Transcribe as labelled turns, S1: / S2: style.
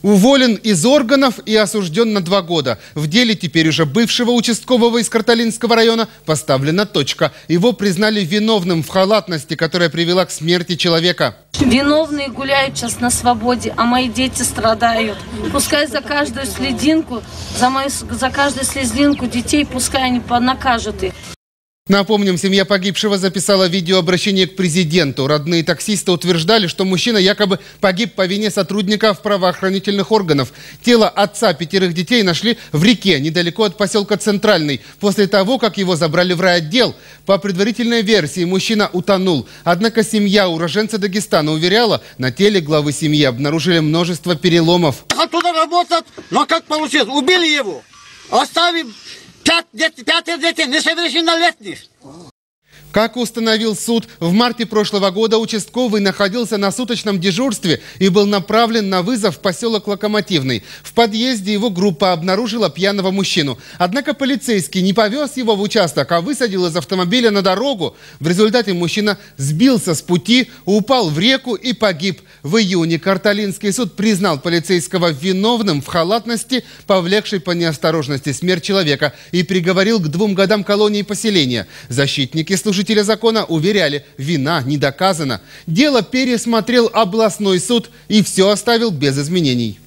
S1: Уволен из органов и осужден на 2 года. В деле теперь уже бывшего участкового из Карталинского района поставлена точка. Его признали виновным в халатности, которая привела к смерти человека.
S2: Виновные гуляют сейчас на свободе, а мои дети страдают. Пускай за каждую слезинку, за каждую слезинку детей, пускай они накажут их.
S1: Напомним, семья погибшего записала видеообращение к президенту. Родные таксиста утверждали, что мужчина якобы погиб по вине сотрудников правоохранительных органов. Тело отца 5 детей нашли в реке, недалеко от поселка Центральный, после того, как его забрали в райотдел. По предварительной версии, мужчина утонул. Однако семья уроженца Дагестана уверяла, на теле главы семьи обнаружили множество переломов.
S3: Оттуда работать, но как получилось? Убили его, оставим 5 детей, несовершеннолетних.
S1: Как установил суд, в марте прошлого года участковый находился на суточном дежурстве и был направлен на вызов в поселок Локомотивный. В подъезде его группа обнаружила пьяного мужчину. Однако полицейский не повез его в участок, а высадил из автомобиля на дорогу. В результате мужчина сбился с пути, упал в реку и погиб. В июне Карталинский суд признал полицейского виновным в халатности, повлекшей по неосторожности смерть человека, и приговорил к 2 годам колонии поселения. Защитники служителя закона уверяли, вина не доказана. Дело пересмотрел областной суд и все оставил без изменений.